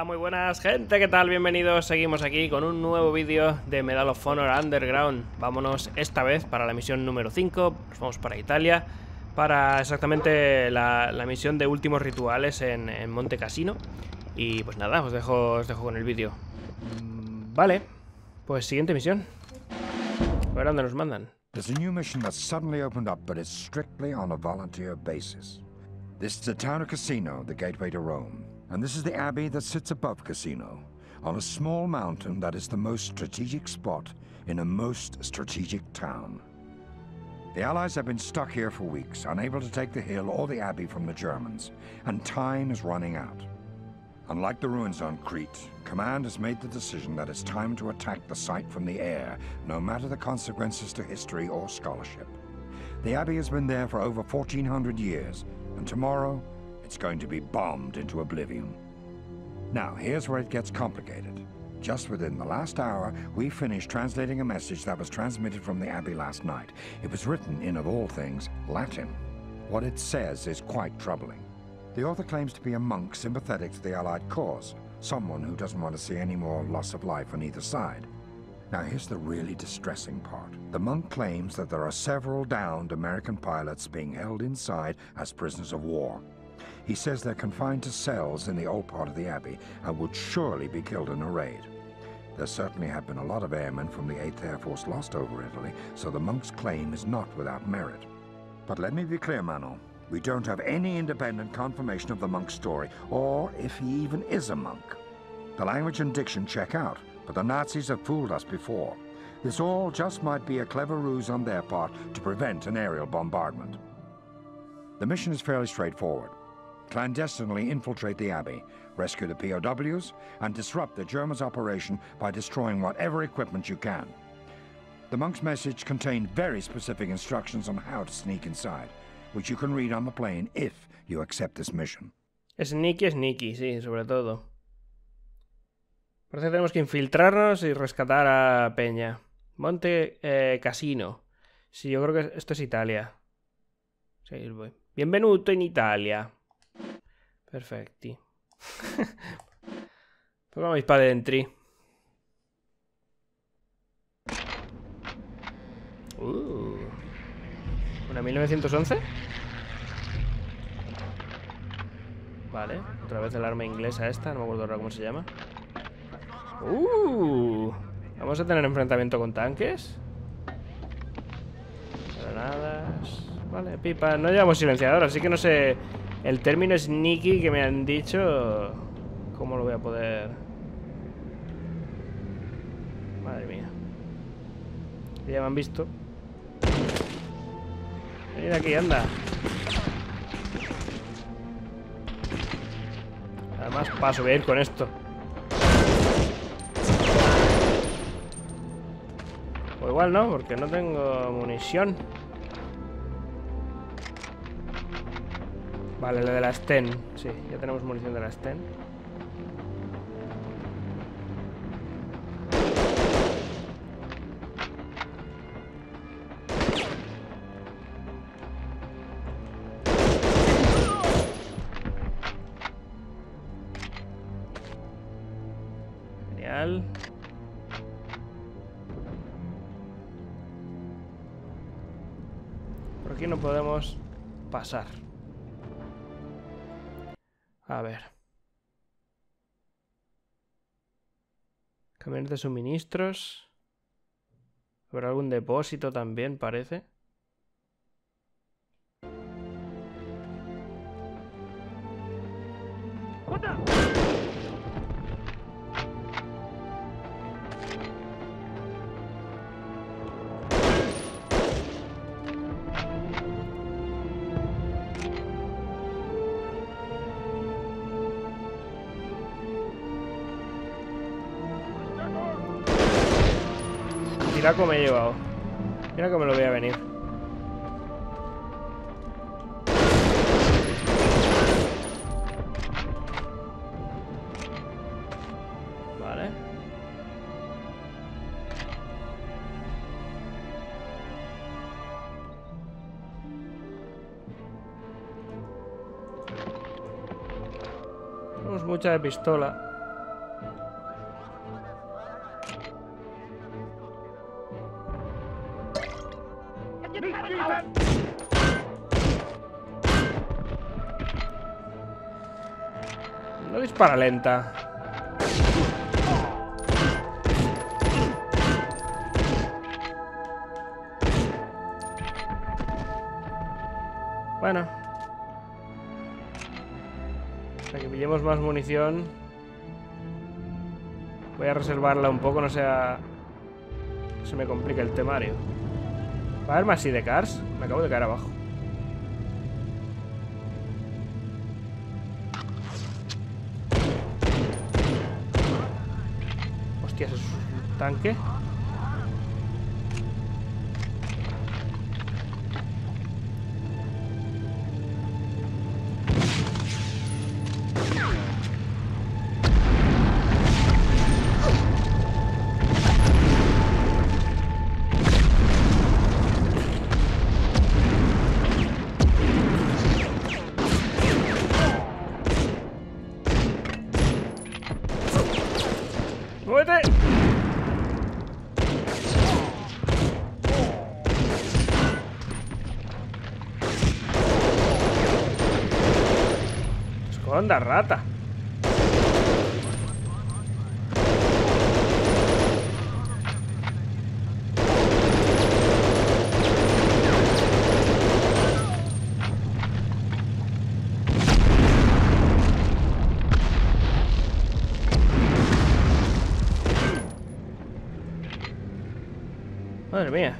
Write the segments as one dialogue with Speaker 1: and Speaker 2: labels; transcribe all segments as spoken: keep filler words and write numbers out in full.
Speaker 1: Muy buenas gente, ¿qué tal? Bienvenidos, seguimos aquí con un nuevo vídeo de Medal of Honor Underground. Vámonos esta vez para la misión número cinco, nos vamos para Italia, para exactamente la, la misión de últimos rituales en, en Monte Cassino. Y pues nada, os dejo, os dejo con el vídeo. mm, Vale, pues siguiente misión. A ver a dónde nos mandan.
Speaker 2: There's a new mission that's suddenly opened up, but it's strictly on a volunteer basis. This is the town of Cassino, the gateway to Rome. And this is the abbey that sits above Cassino, on a small mountain that is the most strategic spot in a most strategic town. The Allies have been stuck here for weeks, unable to take the hill or the abbey from the Germans, and time is running out. Unlike the ruins on Crete, Command has made the decision that it's time to attack the site from the air, no matter the consequences to history or scholarship. The abbey has been there for over fourteen hundred years, and tomorrow, it's going to be bombed into oblivion. Now, here's where it gets complicated. Just within the last hour, we finished translating a message that was transmitted from the abbey last night. It was written in, of all things, Latin. What it says is quite troubling. The author claims to be a monk sympathetic to the Allied cause, someone who doesn't want to see any more loss of life on either side. Now here's the really distressing part. The monk claims that there are several downed American pilots being held inside as prisoners of war. He says they're confined to cells in the old part of the abbey and would surely be killed in a raid. There certainly have been a lot of airmen from the eighth Air Force lost over Italy, so the monk's claim is not without merit. But let me be clear, Manon. We don't have any independent confirmation of the monk's story, or if he even is a monk. The language and diction check out, but the Nazis have fooled us before. This all just might be a clever ruse on their part to prevent an aerial bombardment. The mission is fairly straightforward. Clandestinely infiltrate the abbey, rescue the P O Ws, and disrupt the Germans' operation by destroying whatever equipment you can. The monk's message contained very specific instructions on how to sneak inside, which you can read on the plane if you accept this mission.
Speaker 1: Sneaky, sneaky, sí, sobre todo. Parece que tenemos que infiltrarnos y rescatar a Peña. Monte eh, Cassino. Sí, yo creo que esto es Italia. Sí, voy. Benvenuto in Italia. Perfecti. Pues vamos para dentro. Uh. ¿Una mil novecientos once? Vale, otra vez el arma inglesa esta, no me acuerdo ahora cómo se llama. Uh. Vamos a tener enfrentamiento con tanques. Granadas. Vale, pipa. No llevamos silenciador, así que no sé. El término sneaky que me han dicho, ¿cómo lo voy a poder? Madre mía. Ya me han visto. Venid aquí, anda. Además paso, voy a ir con esto. O igual no, porque no tengo munición. Vale, la de la Sten. Sí, ya tenemos munición de la Sten. Genial. Por aquí no podemos pasar. A ver. Camiones de suministros. Habrá algún depósito también, parece. Mira cómo me he llevado. Mira cómo me lo voy a venir. Vale. Tenemos mucha de pistola. No dispara lenta. Bueno. Para que pillemos más munición. Voy a reservarla un poco, no sea... se me complica el temario. ¿Va a haber más sidecars? Me acabo de caer abajo. Hostias, ¿es un tanque? ¡Muévete! Esconda, rata. Madre mía.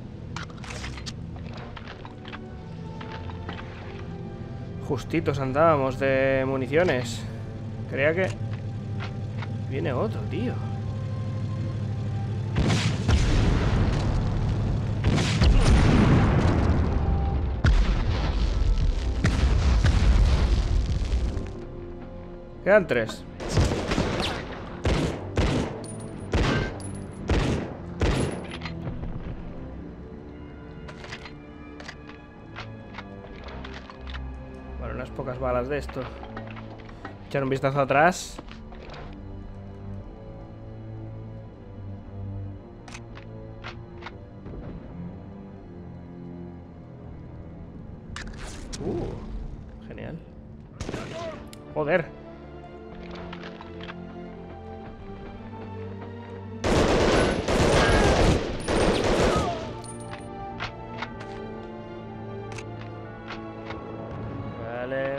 Speaker 1: Justitos andábamos de municiones. Creía que... viene otro, tío. Quedan tres. Bueno, unas pocas balas de esto. Echar un vistazo atrás. Uh, genial. Joder. Vale.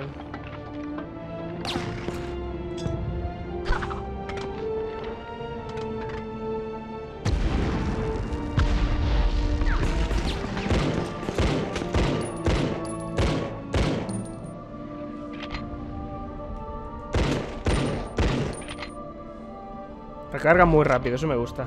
Speaker 1: Recarga muy rápido, eso me gusta.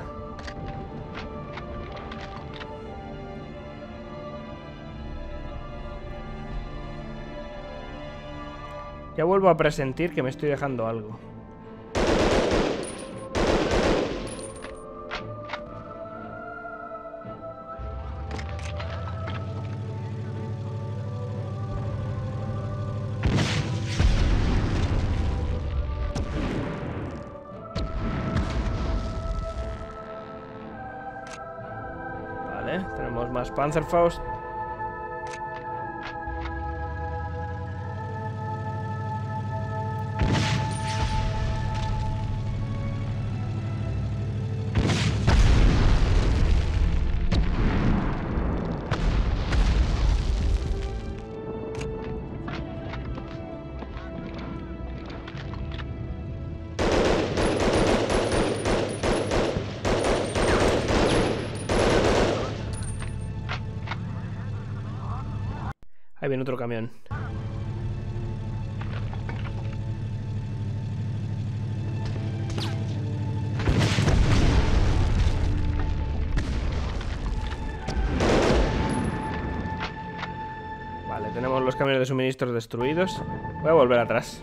Speaker 1: Ya vuelvo a presentir que me estoy dejando algo. Vale, tenemos más Panzerfaust. Ahí viene otro camión. Vale, tenemos los camiones de suministros destruidos. Voy a volver atrás.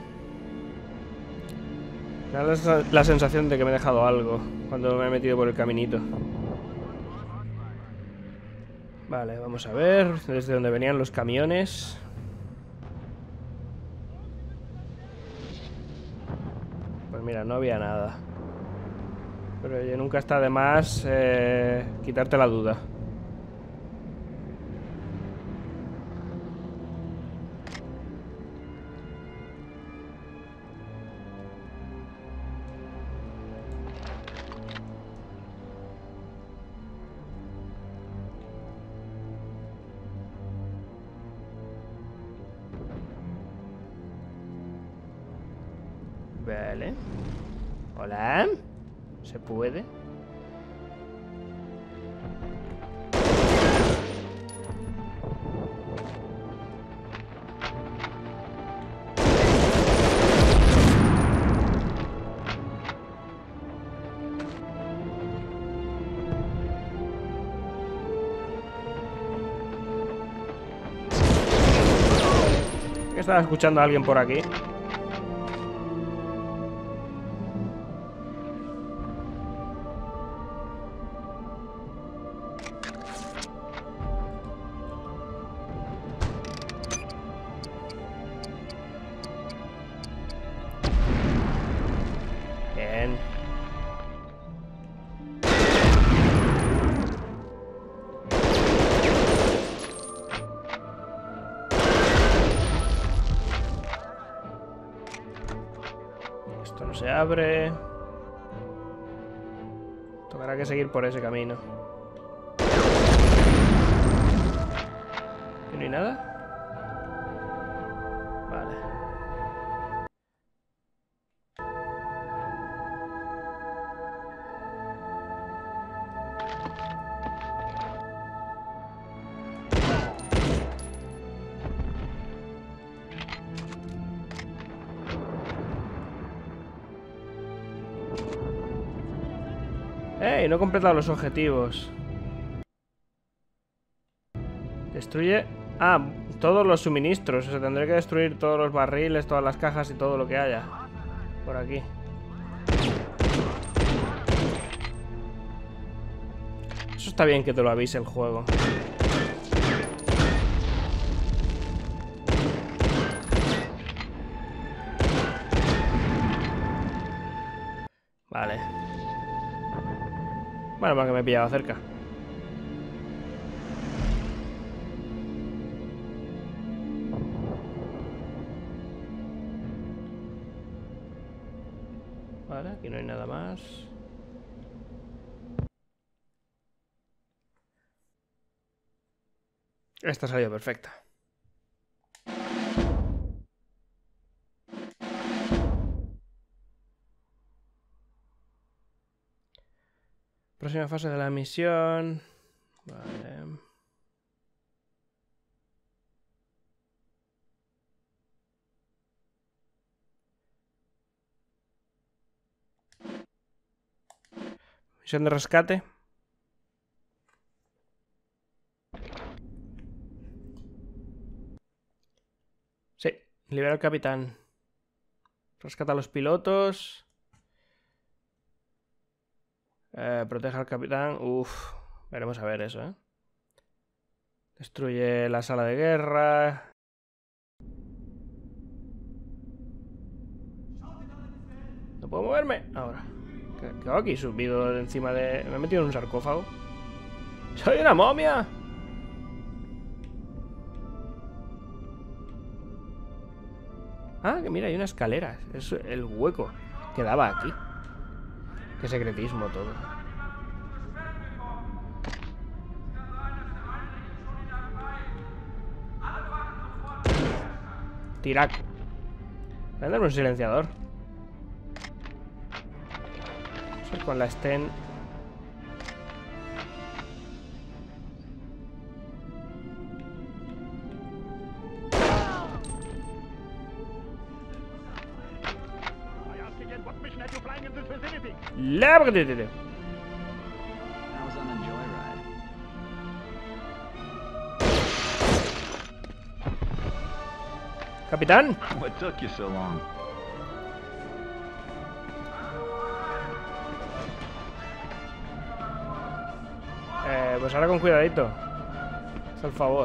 Speaker 1: Me da la, la sensación de que me he dejado algo cuando me he metido por el caminito. Vale, vamos a ver desde dónde venían los camiones. Pues mira, no había nada. Pero oye, nunca está de más eh, quitarte la duda. Vale. Hola. ¿Se puede? Estaba escuchando a alguien por aquí. Bien. Esto no se abre. Tocará que seguir por ese camino. ¿Y no hay nada? Vale. ¡Ey! No he completado los objetivos. Destruye... Ah, todos los suministros. O sea, tendré que destruir todos los barriles, todas las cajas y todo lo que haya. Por aquí. Eso está bien que te lo avise el juego. Vale. Bueno, porque me he pillado cerca. Vale, aquí no hay nada más. Esta ha salido perfecta. Próxima fase de la misión. Vale. Misión de rescate. Sí, libera al capitán. Rescata a los pilotos. Eh, protege al capitán. Uf, veremos a ver eso, ¿eh? Destruye la sala de guerra. No puedo moverme. Ahora. ¿Qué, qué hago aquí subido de encima de...? Me he metido en un sarcófago. ¡Soy una momia! Ah, que mira, hay una escalera. Es el hueco que daba aquí. Qué secretismo todo. Tiraco. Voy a darme un silenciador. Eso es con la Sten. ¡Lárgate! Capitán.
Speaker 3: What took you so long?
Speaker 1: Eh, pues ahora con cuidadito. Es el favor.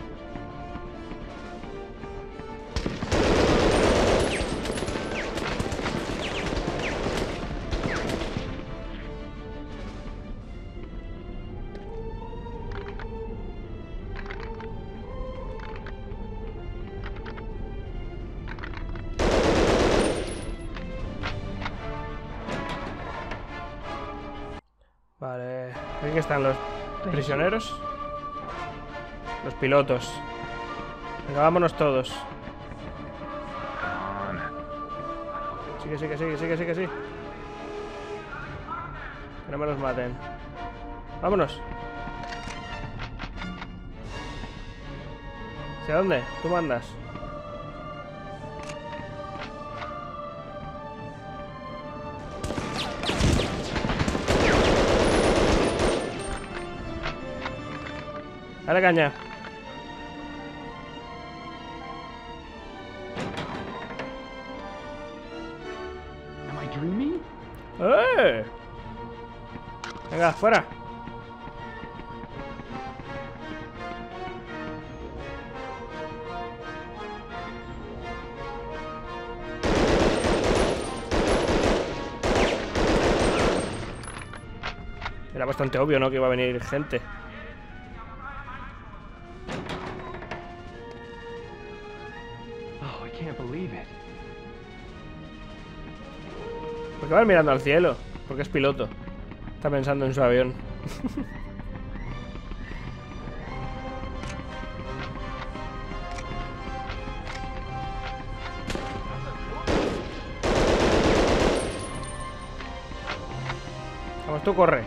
Speaker 1: Vale, aquí están los prisioneros. Los pilotos. Venga, vámonos todos. Si sí, que sí, que sí, que sí, que sí, que sí. Que no me los maten. Vámonos. ¿Hacia dónde? Tú mandas. Dale caña.
Speaker 3: Am I dreaming?
Speaker 1: ¡Eh! Venga, fuera. Era bastante obvio, ¿no? Que iba a venir gente.
Speaker 3: Oh, I can't believe it.
Speaker 1: ¿Por qué va mirando al cielo? Porque es piloto. Está pensando en su avión. Vamos, tú corre.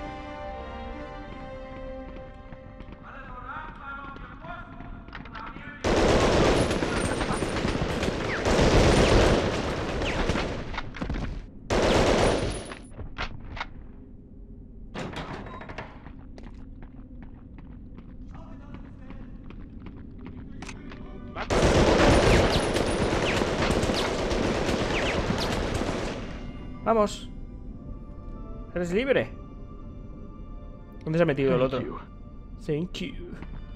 Speaker 1: Vamos. Eres libre. ¿Dónde se ha metido el otro?
Speaker 3: Thank you.
Speaker 1: Thank you.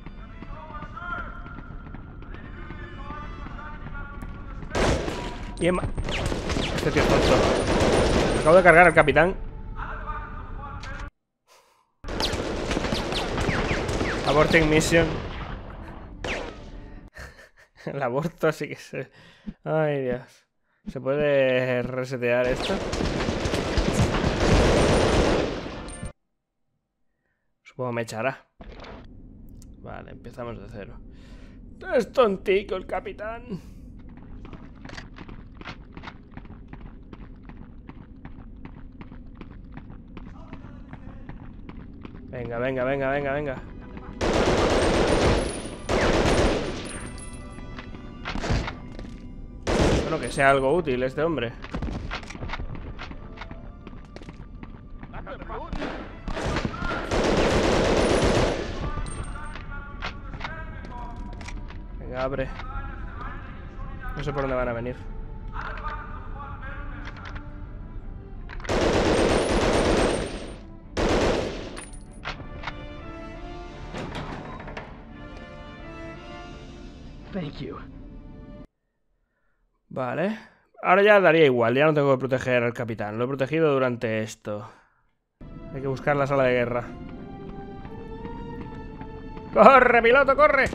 Speaker 1: Y Emma. Este tío es tonto. Acabo de cargar al capitán. Aborting mission. El aborto sí que se... Ay, Dios. ¿Se puede resetear esto? Supongo me echará. Vale, empezamos de cero. Es tontico el capitán. Venga, venga, venga, venga, venga. Bueno, que sea algo útil este hombre. Venga, abre. No sé por dónde van a venir.
Speaker 3: Thank you.
Speaker 1: Vale. Ahora ya daría igual, ya no tengo que proteger al capitán. Lo he protegido durante esto. Hay que buscar la sala de guerra. ¡Corre, piloto, corre!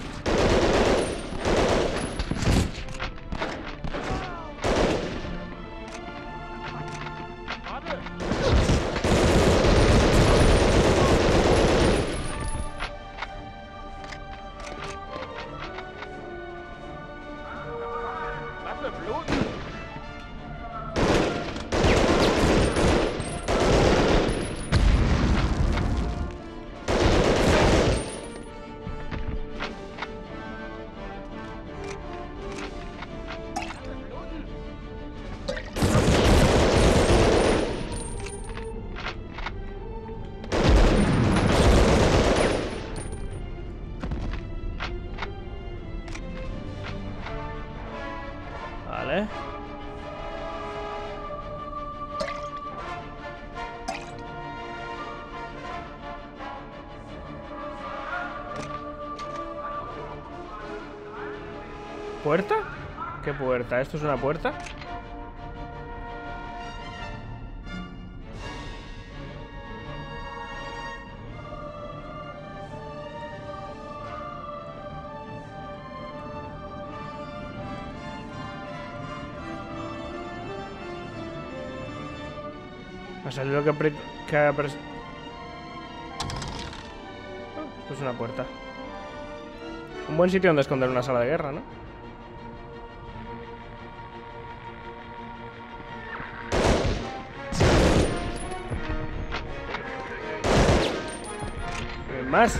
Speaker 1: Vale. ¿Puerta? ¿Qué puerta? ¿Esto es una puerta? Me ha salido que... pre- que ha pres- Oh, esto es una puerta. Un buen sitio donde esconder una sala de guerra, ¿no? más.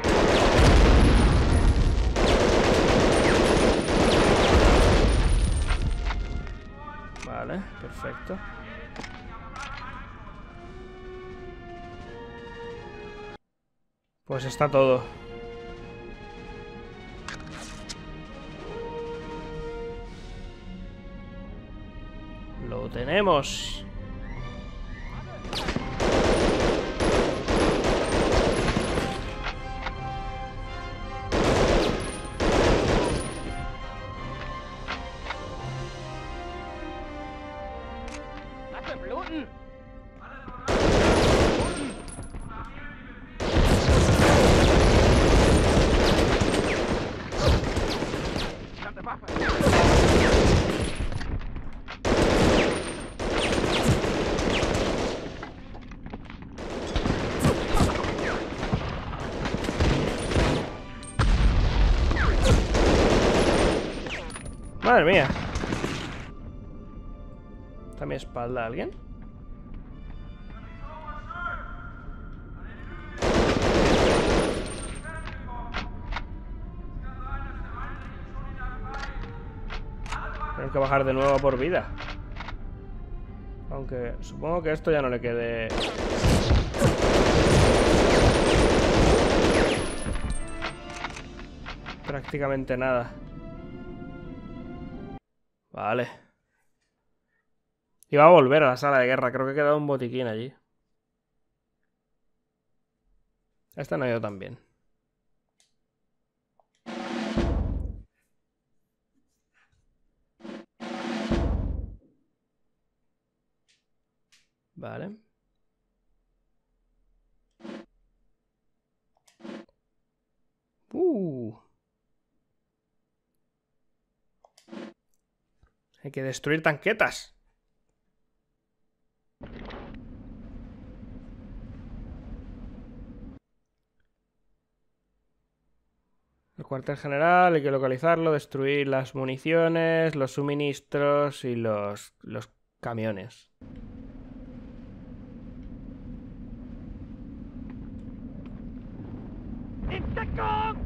Speaker 1: Vale, perfecto. Pues está todo. Lo tenemos. Madre mía. ¿Está a mi espalda alguien? Tengo que bajar de nuevo por vida. Aunque supongo que esto ya no le quede... prácticamente nada. Vale. Iba a volver a la sala de guerra. Creo que ha quedado un botiquín allí. Esta no ha ido tan bien. Vale. Uh. Hay que destruir tanquetas. El cuartel general, hay que localizarlo, destruir las municiones, los suministros y los, los camiones. ¡Insecto!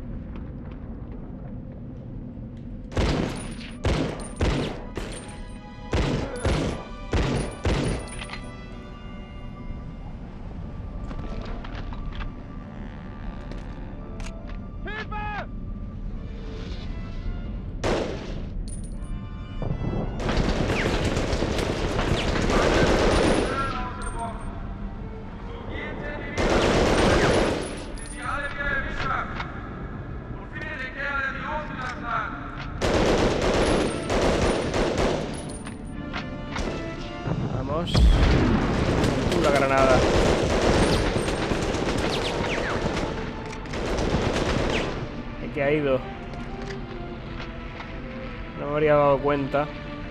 Speaker 1: Vamos. La granada. ¿En qué ha ido? No me habría dado cuenta.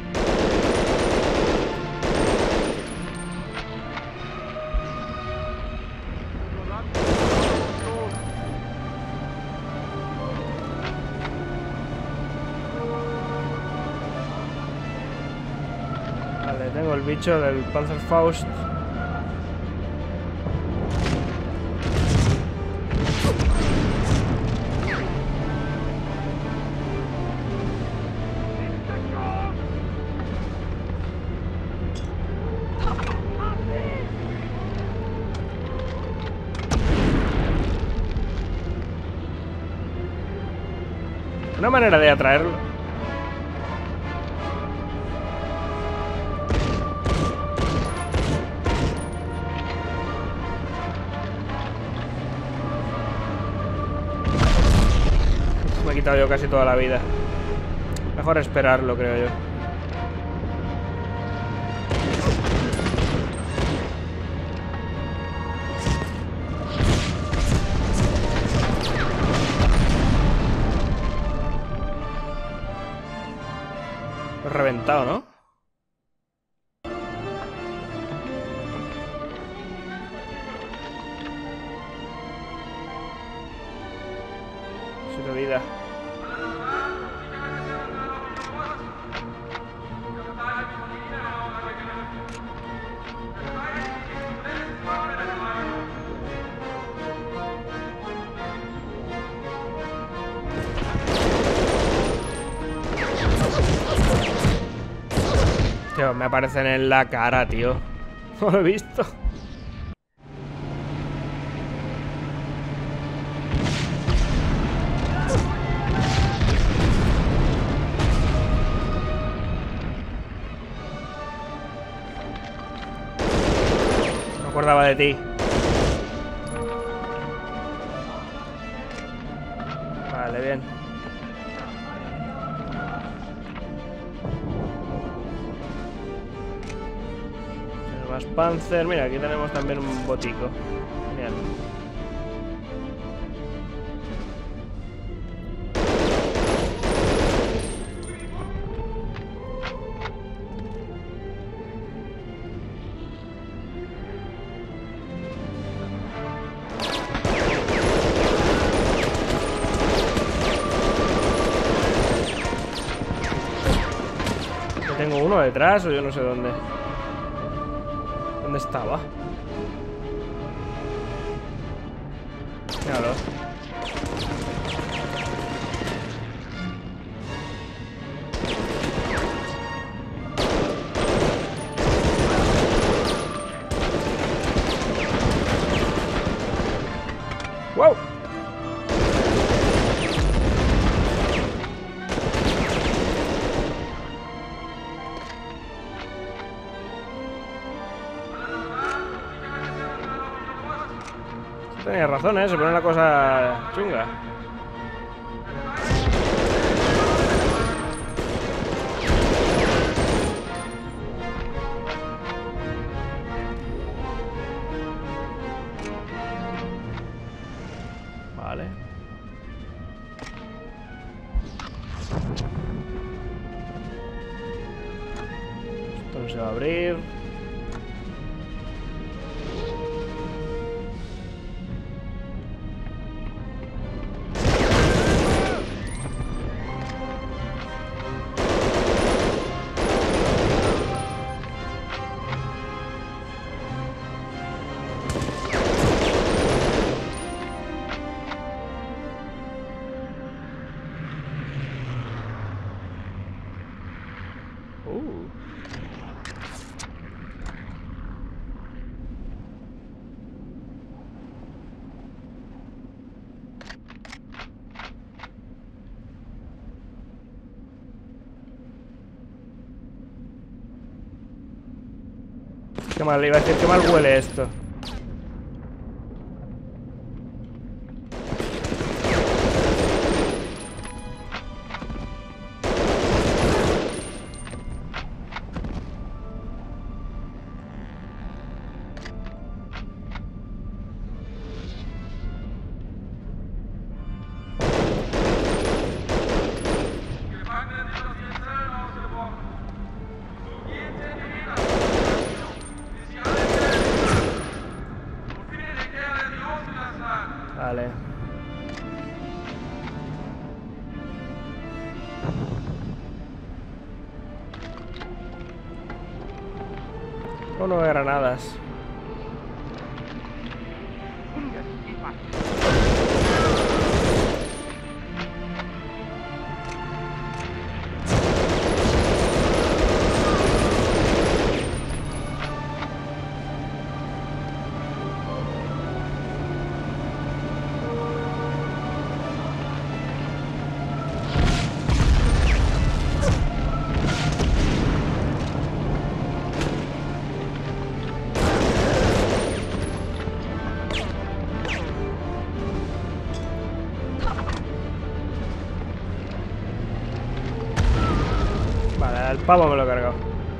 Speaker 1: Vale, tengo el bicho del Panzerfaust. Una manera de atraerlo. Me he quitado yo casi toda la vida. Mejor esperarlo, creo yo. Lo he reventado, ¿no? Siete vida. Pero me aparecen en la cara, tío. No lo he visto. No me acordaba de ti. Vale, bien. Más Panzer. Mira, aquí tenemos también un botico. Genial. Tengo uno detrás o yo no sé dónde. ¿Dónde estaba? Míralo. ¡Wow! Tenía razón, ¿eh? Se pone una cosa chunga. Vale. Esto no se va a abrir. Uh. Qué mal, iba a decir, qué mal huele esto. Vale. Uno de granadas. Vale, el pavo me lo he cargado.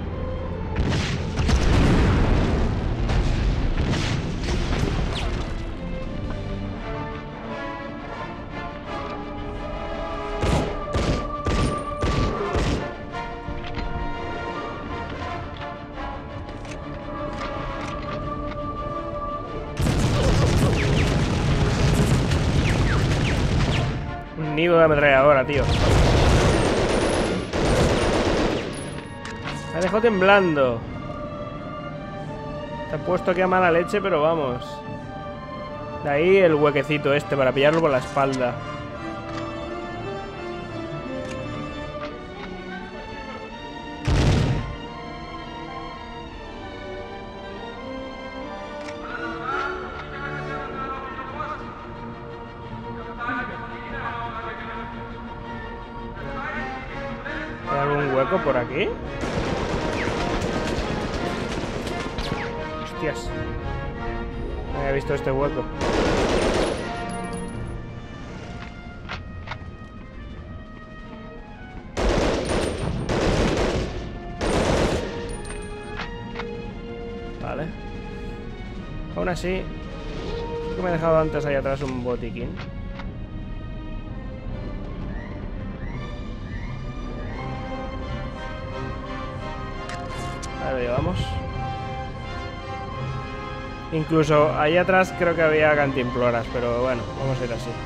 Speaker 1: Un nido de ametralladora, tío. Me dejó temblando. Te he puesto aquí a mala leche, pero vamos. De ahí el huequecito este para pillarlo por la espalda. hueco por aquí? Hostias. No había visto este hueco. Vale. Aún así, creo que me he dejado antes ahí atrás un botiquín. Ahí lo llevamos. Incluso ahí atrás creo que había cantimploras, pero bueno, vamos a ir así.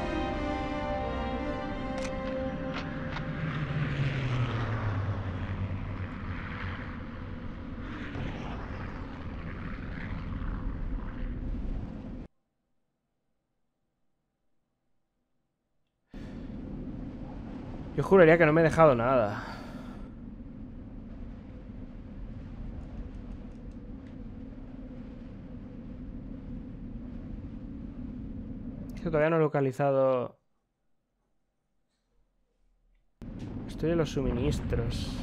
Speaker 1: Yo juraría que no me he dejado nada. Es que todavía no he localizado... Estoy en los suministros.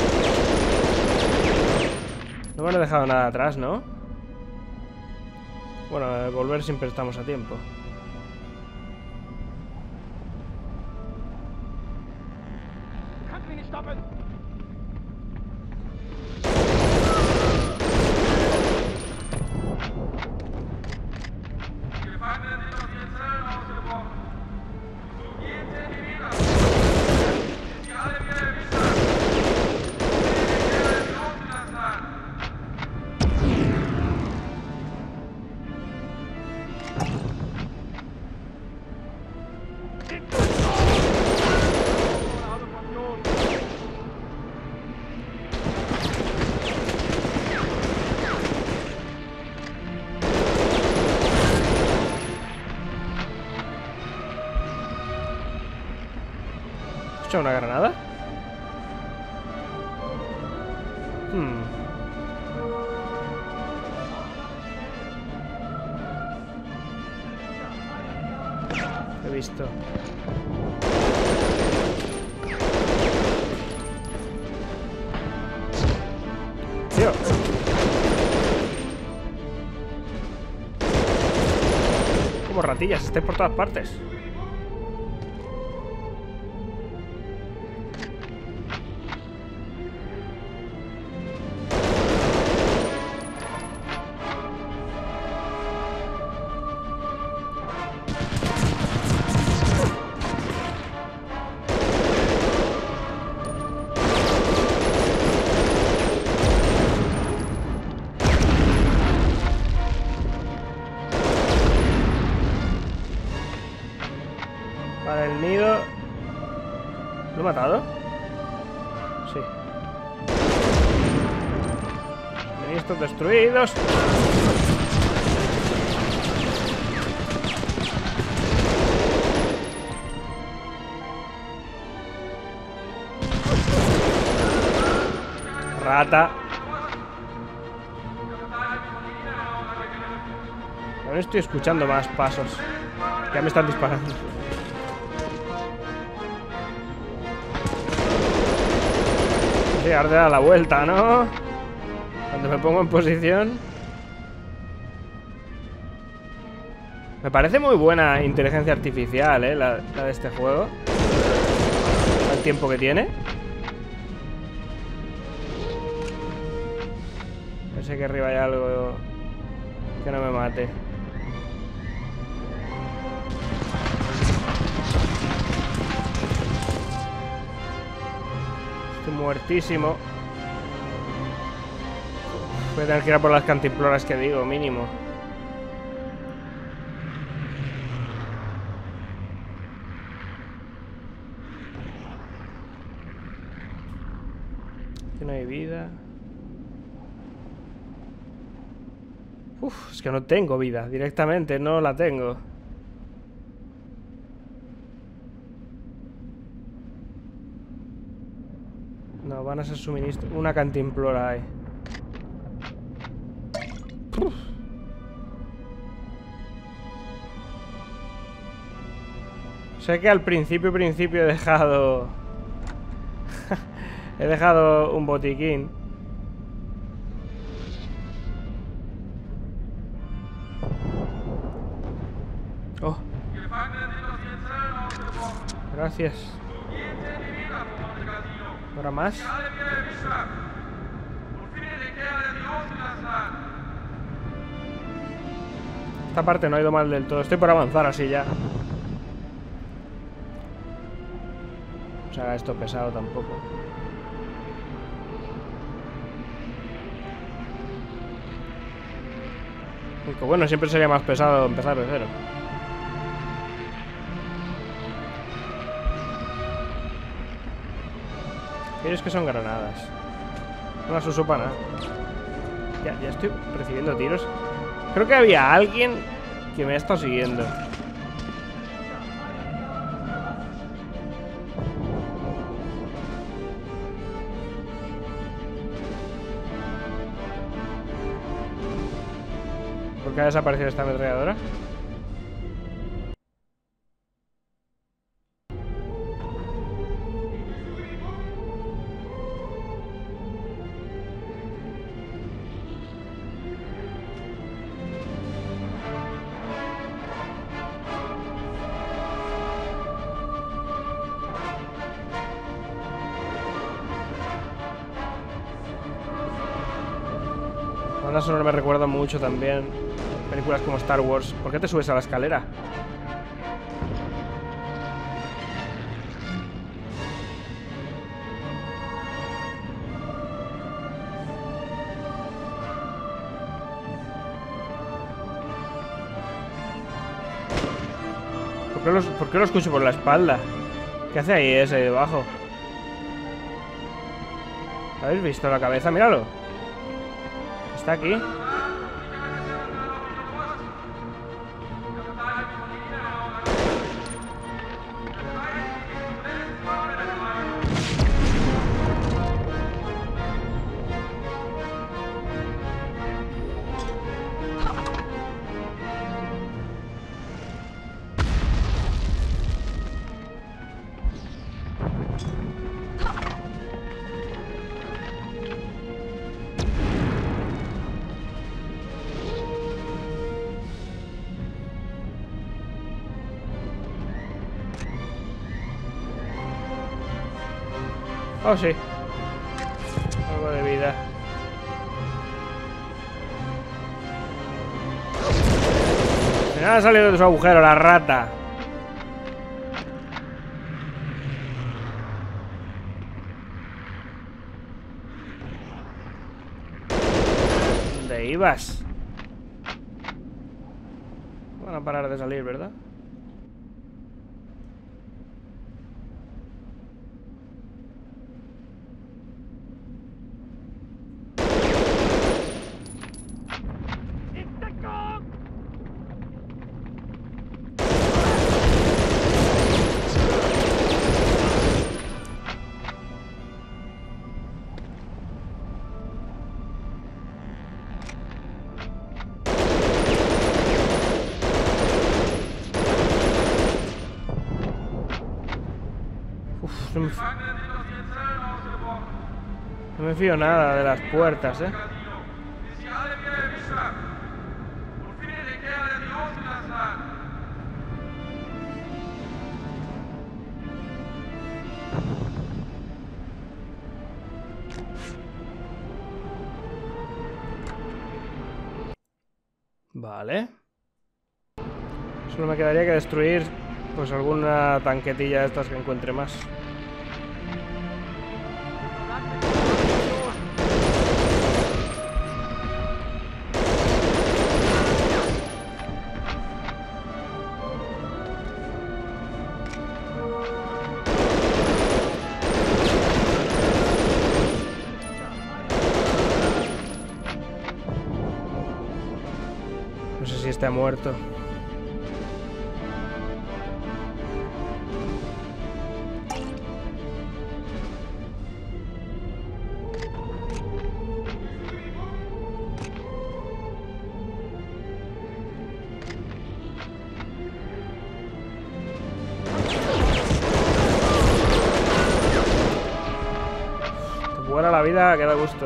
Speaker 1: No me lo he dejado nada atrás, ¿no? Bueno, al volver siempre estamos a tiempo. ¿Una granada? Hmm. He visto. Tío. Como ratillas, estáis por todas partes. Vale, el nido... ¿Lo he matado? Sí. Ministros destruidos. Rata. Ahora estoy escuchando más pasos. Ya me están disparando. Sí, ahora te da la vuelta, ¿no? Cuando me pongo en posición. Me parece muy buena inteligencia artificial, ¿eh? La, la de este juego. El tiempo que tiene. Sé que arriba hay algo que no me mate. Estoy muertísimo. Voy a tener que ir a por las cantimploras que digo, mínimo. Aquí no hay vida. Uf, es que no tengo vida. Directamente no la tengo. No, van a ser suministros. Una cantimplora hay. Uf. Sé que al principio, principio he dejado He dejado un botiquín. Oh. Gracias. ¿Ahora más? Esta parte no ha ido mal del todo. Estoy por avanzar así ya. No se haga esto pesado tampoco. Porque bueno, siempre sería más pesado empezar de cero. Pero es que son granadas. No las uso para nada. Ya, ya estoy recibiendo tiros. Creo que había alguien que me ha estado siguiendo. ¿Por qué ha desaparecido esta ametralladora? La banda sonora me recuerda mucho también películas como Star Wars. ¿Por qué te subes a la escalera? ¿Por qué, los, ¿Por qué lo escucho por la espalda? ¿Qué hace ahí ese ahí debajo? ¿Habéis visto la cabeza? Míralo. Está aquí. Oh, sí. Algo de vida. Al final ha salido de su agujero, la rata. ¿Dónde ibas? Van a parar de salir, ¿verdad? No me, no me fío nada de las puertas, ¿eh? Vale. Solo me quedaría que destruir pues alguna tanquetilla de estas que encuentre más. No sé si está muerto. Ahora la vida queda a gusto.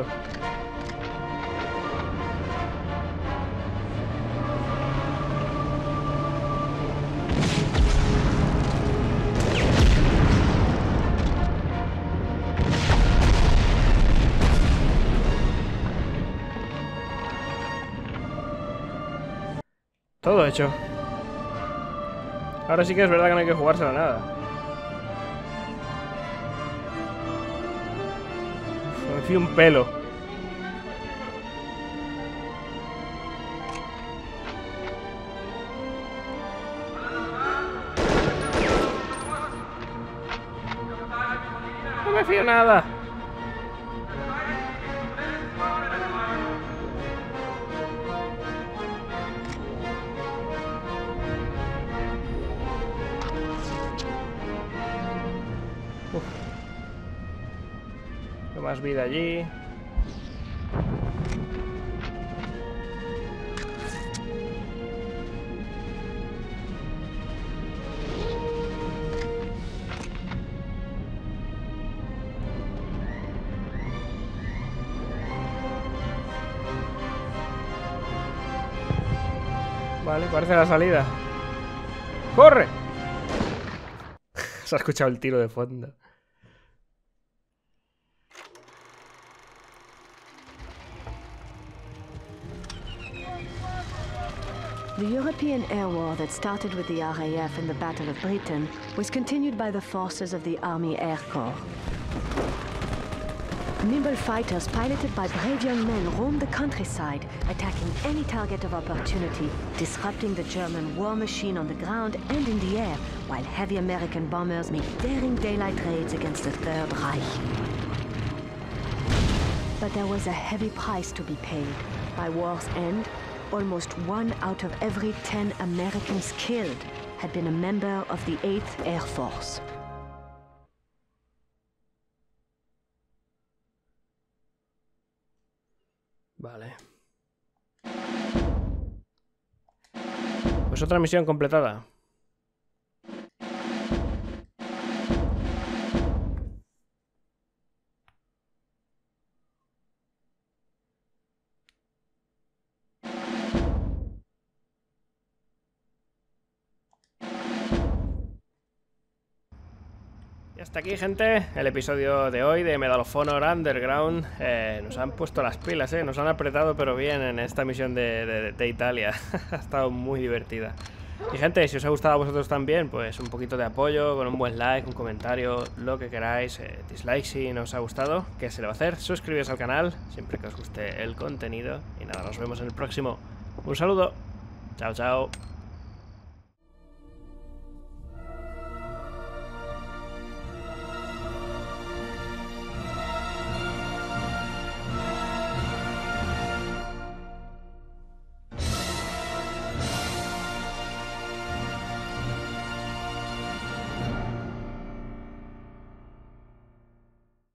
Speaker 1: Todo hecho. Ahora sí que es verdad que no hay que jugársela nada. Uf, me fío un pelo. No me fío nada. Más vida allí. Vale, parece la salida. ¡Corre! Se ha escuchado el tiro de fondo.
Speaker 4: The European air war that started with the R A F in the Battle of Britain was continued by the forces of the Army Air Corps. Nimble fighters piloted by brave young men roamed the countryside, attacking any target of opportunity, disrupting the German war machine on the ground and in the air, while heavy American bombers made daring daylight raids against the Third Reich. But there was a heavy price to be paid. By war's end, almost one out of every ten Americans killed had been a member of the eighth Air Force.
Speaker 1: Vale. Pues otra misión completada. Y hasta aquí, gente, el episodio de hoy de Medal of Honor Underground. Eh, nos han puesto las pilas, eh, nos han apretado pero bien en esta misión de, de, de Italia. Ha estado muy divertida. Y gente, si os ha gustado a vosotros también, pues un poquito de apoyo, con un buen like, un comentario, lo que queráis, eh, dislike si no os ha gustado, ¿qué se le va a hacer? Suscribiros al canal, siempre que os guste el contenido. Y nada, nos vemos en el próximo. Un saludo, chao chao.